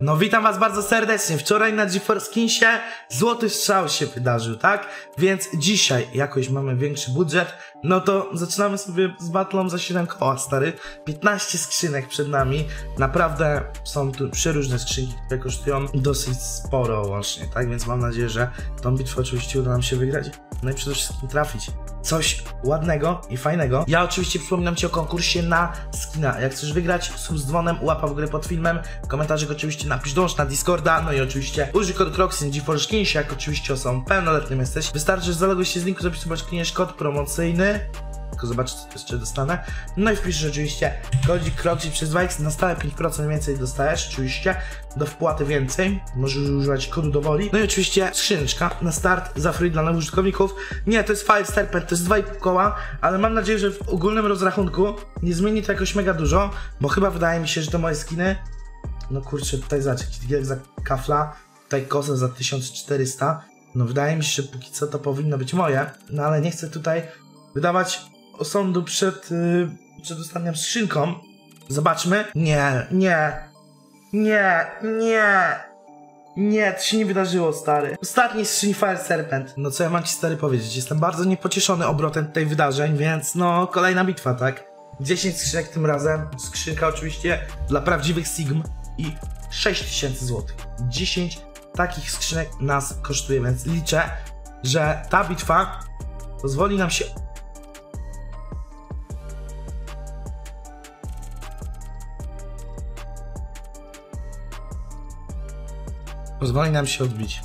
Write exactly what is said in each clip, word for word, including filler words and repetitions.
No witam was bardzo serdecznie. Wczoraj na GeForce Kinsie złoty strzał się wydarzył, tak? Więc dzisiaj jakoś mamy większy budżet. No to zaczynamy sobie z battlą za siedem koła, stary. piętnaście skrzynek przed nami. Naprawdę są tu przeróżne skrzynki, które kosztują dosyć sporo łącznie, tak? Więc mam nadzieję, że tą bitwę oczywiście uda nam się wygrać. No i przede wszystkim trafić coś ładnego i fajnego. Ja oczywiście przypominam ci o konkursie na skina. Jak chcesz wygrać, sub z dzwonem, łapa w górę pod filmem, komentarzyk oczywiście napisz, dołącz na Discorda, no i oczywiście użyj kod Croxy na GeForce Kinsie, jak oczywiście osobą pełnoletnim jesteś. Wystarczy, że zaloguj się z linku, zapisz sobie kliniesz kod promocyjny. Tylko zobaczcie, co jeszcze dostanę. No i wpisz oczywiście kodzik Croxy przez dwa X, na stałe pięć procent więcej dostajesz, oczywiście do wpłaty więcej, możesz używać kodu do woli. No i oczywiście skrzyneczka na start za free dla nowych użytkowników. Nie, to jest Fire Serpent, to jest dwa i pół koła, ale mam nadzieję, że w ogólnym rozrachunku nie zmieni to jakoś mega dużo, bo chyba wydaje mi się, że te moje skiny, no kurczę, tutaj zobacz, jakiś gierek za kafla, tutaj kosa za tysiąc czterysta, no wydaje mi się, że póki co to powinno być moje, no ale nie chcę tutaj wydawać osądu przed, yy, przed ostatnią skrzynką. Zobaczmy. Nie, nie, nie, nie, nie, to się nie wydarzyło, stary. Ostatni skrzyni Fire Serpent. No co ja mam ci, stary, powiedzieć? Jestem bardzo niepocieszony obrotem tej wydarzeń, więc no, kolejna bitwa, tak? dziesięć skrzynek tym razem. Skrzynka oczywiście dla prawdziwych Sigm i sześć tysięcy złotych. dziesięć takich skrzynek nas kosztuje, więc liczę, że ta bitwa pozwoli nam się Pozwoli nam się odbić.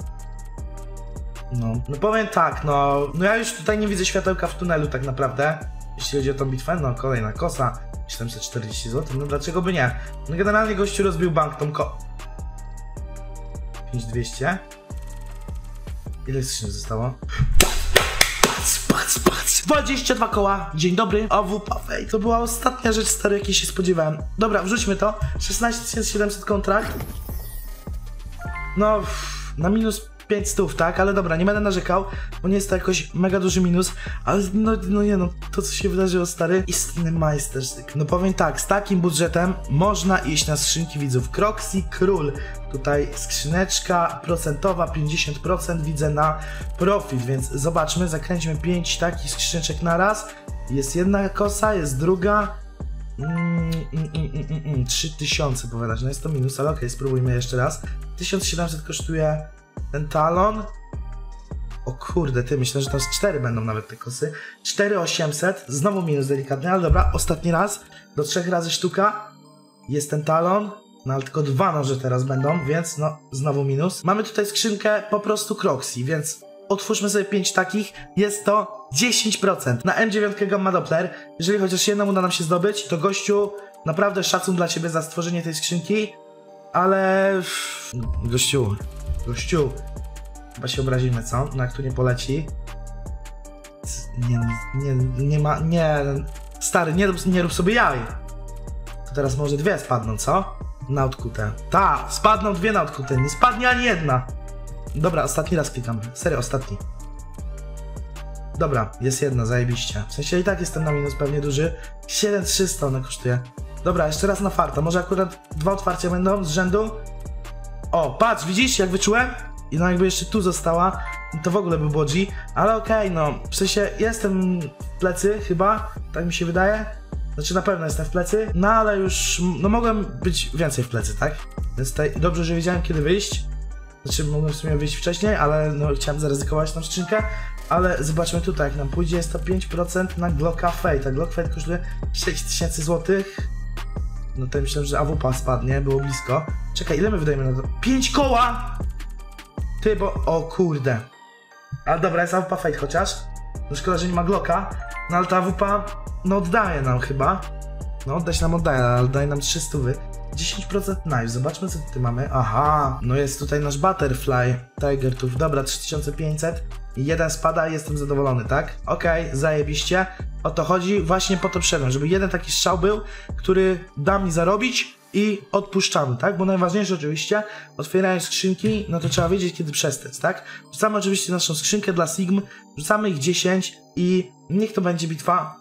No, no powiem tak, no, no ja już tutaj nie widzę światełka w tunelu tak naprawdę. Jeśli chodzi o tą bitwę, no kolejna kosa, siedemset czterdzieści złotych, no dlaczego by nie? No generalnie gościu rozbił bank tą ko... pięć tysięcy dwieście. Ile skrzynek zostało? Patrz, patrz, patrz! dwadzieścia dwa koła, dzień dobry, A W P Fate. To była ostatnia rzecz, stary, jakiej się spodziewałem. Dobra, wrzućmy to, szesnaście tysięcy siedemset kontrakt. No, na minus pięć stów, tak? Ale dobra, nie będę narzekał, bo nie jest to jakoś mega duży minus, ale no, no nie no, to co się wydarzyło, stary, istny majstersztyk. No powiem tak, z takim budżetem można iść na skrzynki widzów. Croxy Król, tutaj skrzyneczka procentowa, pięćdziesiąt procent widzę na profit, więc zobaczmy, zakręcimy pięć takich skrzyneczek na raz. Jest jedna kosa, jest druga. Mm, mm, mm, mm, mm, trzy tysiące powiadać, no jest to minus, ale okej, okay, spróbujmy jeszcze raz. tysiąc siedemset kosztuje ten talon. O kurde, ty, myślę, że tam z cztery będą nawet te kosy. cztery tysiące osiemset, znowu minus delikatny, ale dobra, ostatni raz, do trzech razy sztuka. Jest ten talon, no ale tylko dwa noże teraz będą, więc no, znowu minus. Mamy tutaj skrzynkę po prostu Croxy, więc otwórzmy sobie pięć takich, jest to dziesięć procent. Na M dziewięć Gamma Doppler, jeżeli chociaż jedną uda nam się zdobyć, to gościu, naprawdę szacun dla ciebie za stworzenie tej skrzynki, ale... Gościu, gościu, chyba się obrazimy, co? No jak tu nie poleci. Nie, nie, nie ma, nie, stary, nie rób, nie rób sobie jaj. To teraz może dwie spadną, co? Na odkute. Ta, spadną dwie na odkute, nie spadnie ani jedna. Dobra, ostatni raz klikam. Serio, ostatni. Dobra, jest jedna, zajebiście. W sensie i tak jestem na minus pewnie duży. siedem tysięcy trzysta ona kosztuje. Dobra, jeszcze raz na farta. Może akurat dwa otwarcia będą z rzędu. O, patrz, widzisz jak wyczułem? I no jakby jeszcze tu została, to w ogóle by było G. Ale okej, okay, no, w sensie jestem w plecy chyba, tak mi się wydaje. Znaczy na pewno jestem w plecy, no ale już, no mogłem być więcej w plecy, tak? Więc tutaj dobrze, że wiedziałem kiedy wyjść. Znaczy mogłem w sumie wyjść wcześniej, ale no chciałem zaryzykować tą skrzynkę. Ale zobaczmy tutaj, jak nam pójdzie, jest to pięć procent na Glocka Fate. A Glock Fate kosztuje sześć tysięcy złotych. No to myślałem, że A W P spadnie, było blisko. Czekaj, ile my wydajemy na to? pięć koła! Ty, bo... O kurde. Ale dobra, jest A W P Fate chociaż. No szkoda, że nie ma Glocka. No ale ta A W P, no oddaje nam chyba. No oddać nam oddaje, ale daje nam trzy stówy. dziesięć procent knife, zobaczmy co tutaj mamy. Aha, no jest tutaj nasz Butterfly Tiger Tooth, dobra, trzy tysiące pięćset. Jeden spada i jestem zadowolony, tak? Okej, okay, zajebiście. O to chodzi, właśnie po to przyszedłem, żeby jeden taki strzał był, który da mi zarobić i odpuszczamy, tak? Bo najważniejsze oczywiście, otwierając skrzynki, no to trzeba wiedzieć kiedy przestać, tak? Wrzucamy oczywiście naszą skrzynkę dla Sigm, wrzucamy ich dziesięć i niech to będzie bitwa...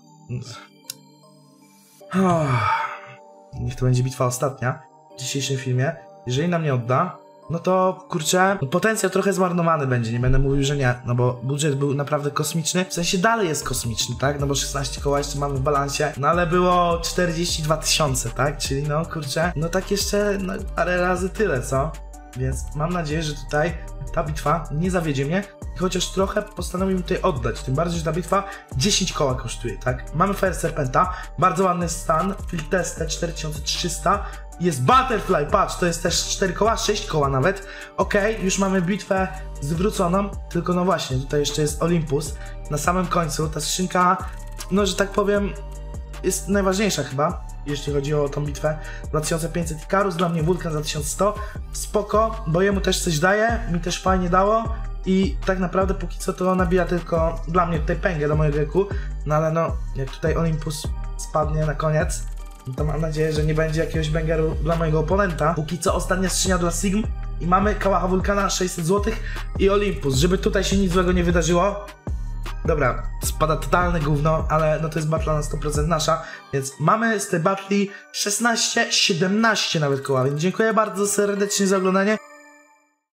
Niech to będzie bitwa ostatnia w dzisiejszym filmie. jeżeli nam nie odda, no to kurczę, no potencjał trochę zmarnowany będzie, nie będę mówił, że nie, no bo budżet był naprawdę kosmiczny, w sensie dalej jest kosmiczny, tak, no bo szesnaście koła jeszcze mamy w balansie, no ale było czterdzieści dwa tysiące, tak, czyli no kurczę, no tak jeszcze no, parę razy tyle, co? Więc mam nadzieję, że tutaj ta bitwa nie zawiedzie mnie i chociaż trochę postanowimy tutaj oddać, tym bardziej, że ta bitwa dziesięć koła kosztuje, tak? Mamy Fire Serpenta, bardzo ładny stan, Field Test cztery tysiące trzysta, jest Butterfly, patrz, to jest też cztery koła, sześć koła nawet. Okej, okay, już mamy bitwę zwróconą, tylko no właśnie, tutaj jeszcze jest Olympus. Na samym końcu ta skrzynka, no że tak powiem, jest najważniejsza chyba, jeśli chodzi o tą bitwę. dwa tysiące pięćset Ikarus, dla mnie Wulkan za tysiąc sto. Spoko, bo jemu też coś daje, mi też fajnie dało. I tak naprawdę póki co to nabija tylko dla mnie tutaj pęgę do mojego eku. No ale no, jak tutaj Olympus spadnie na koniec, to mam nadzieję, że nie będzie jakiegoś bangeru dla mojego oponenta. Póki co ostatnia skrzynia dla Sigm i mamy Kałacha Wulkana sześćset złotych i Olympus, żeby tutaj się nic złego nie wydarzyło. Dobra, spada totalne gówno, ale no to jest battle na sto procent nasza, więc mamy z tej battli szesnaście, siedemnaście nawet koła, więc dziękuję bardzo serdecznie za oglądanie.